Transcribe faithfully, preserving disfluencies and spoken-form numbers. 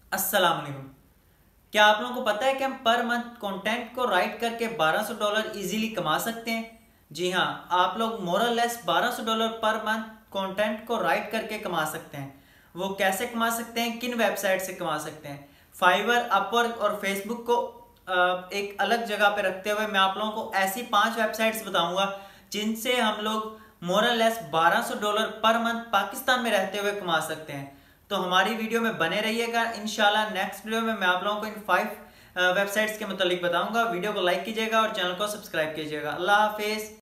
अस्सलाम वालेकुम। क्या आप लोगों को पता है कि हम पर मंथ कंटेंट को राइट करके बारह सौ डॉलर इजीली कमा सकते हैं? जी हाँ, आप लोग मोरल लेस बारह सौ डॉलर पर मंथ कंटेंट को राइट करके कमा सकते हैं। वो कैसे कमा सकते हैं, किन वेबसाइट से कमा सकते हैं? फाइवर, अपवर्क और फेसबुक को अ, एक अलग जगह पे रखते हुए मैं आप लोगों को ऐसी पांच वेबसाइट्स बताऊंगा जिनसे हम लोग मोरल लेस बारह सौ डॉलर पर मंथ पाकिस्तान में रहते हुए कमा सकते हैं। तो हमारी वीडियो में बने रहिएगा। इंशाल्लाह नेक्स्ट वीडियो में मैं आप लोगों को इन फाइव वेबसाइट्स के मुतालिक बताऊंगा। वीडियो को लाइक कीजिएगा और चैनल को सब्सक्राइब कीजिएगा। अल्लाह हाफिज।